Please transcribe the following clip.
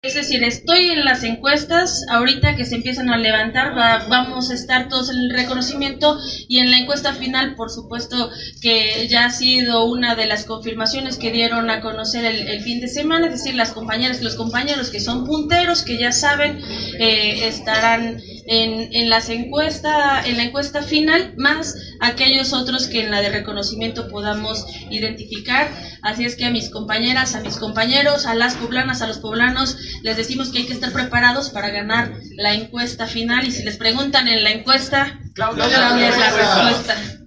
Es decir, estoy en las encuestas, ahorita que se empiezan a levantar, vamos a estar todos en el reconocimiento y en la encuesta final, por supuesto que ya ha sido una de las confirmaciones que dieron a conocer el fin de semana, es decir, las compañeras y los compañeros que son punteros, que ya saben, estarán en la encuesta final, más aquellos otros que en la de reconocimiento podamos identificar. Así es que a mis compañeras, a mis compañeros, a las poblanas, a los poblanos, les decimos que hay que estar preparados para ganar la encuesta final, y si les preguntan en la encuesta, Claudia es la respuesta.